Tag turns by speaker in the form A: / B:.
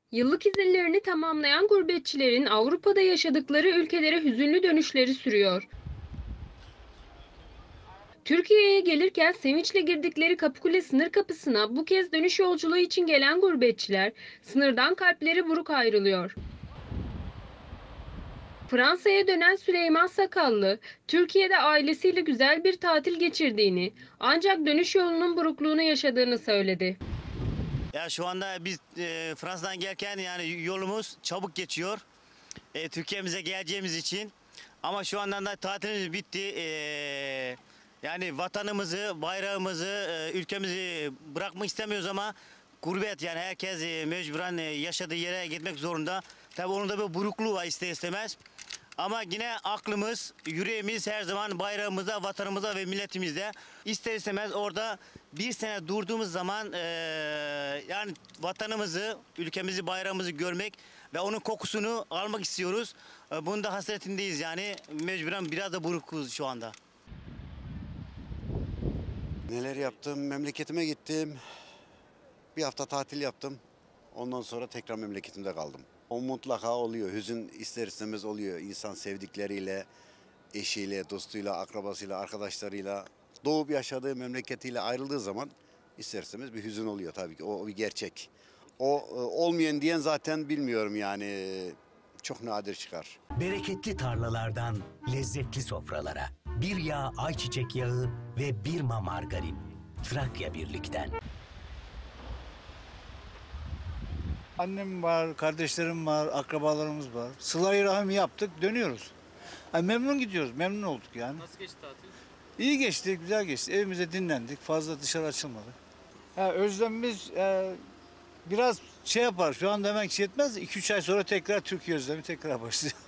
A: Yıllık izinlerini tamamlayan gurbetçilerin Avrupa'da yaşadıkları ülkelere hüzünlü dönüşleri sürüyor. Türkiye'ye gelirken sevinçle girdikleri Kapıkule sınır kapısına bu kez dönüş yolculuğu için gelen gurbetçiler sınırdan kalpleri buruk ayrılıyor. Fransa'ya dönen Süleyman Sakallı, Türkiye'de ailesiyle güzel bir tatil geçirdiğini, ancak dönüş yolunun burukluğunu yaşadığını söyledi.
B: Ya şu anda biz Fransa'dan gelirken yani yolumuz çabuk geçiyor. Türkiye'mize geleceğimiz için. Ama şu andan da tatilimiz bitti. Yani vatanımızı, bayrağımızı, ülkemizi bırakmak istemiyoruz ama gurbet yani herkes mecburen yaşadığı yere gitmek zorunda. Tabii onun da bir burukluğu var ister istemez. Ama yine aklımız, yüreğimiz her zaman bayrağımıza, vatanımıza ve milletimizde. İster istemez orada bir sene durduğumuz zaman yani vatanımızı, ülkemizi, bayrağımızı görmek ve onun kokusunu almak istiyoruz. Bunun da hasretindeyiz yani mecburen biraz da burukuz şu anda.
C: Neler yaptım? Memleketime gittim. Bir hafta tatil yaptım. Ondan sonra tekrar memleketimde kaldım. O mutlaka oluyor. Hüzün ister istemez oluyor. İnsan sevdikleriyle, eşiyle, dostuyla, akrabasıyla, arkadaşlarıyla doğup yaşadığı memleketiyle ayrıldığı zaman ister istemez bir hüzün oluyor tabii ki. O bir gerçek. Olmayan diyen zaten bilmiyorum yani çok nadir çıkar.
D: Bereketli tarlalardan lezzetli sofralara. Bir yağ ayçiçek yağı ve bir margarin. Trakya Birlik'ten.
E: Annem var, kardeşlerim var, akrabalarımız var. Sıla-i Rahim yaptık, dönüyoruz. Memnun gidiyoruz, memnun olduk yani.
F: Nasıl geçti tatil?
E: İyi geçti, güzel geçti. Evimize dinlendik, fazla dışarı açılmadık. Özlemimiz biraz şey yapar, şu anda hemen şey etmez. 2-3 ay sonra tekrar Türkiye özlemi tekrar başlıyor.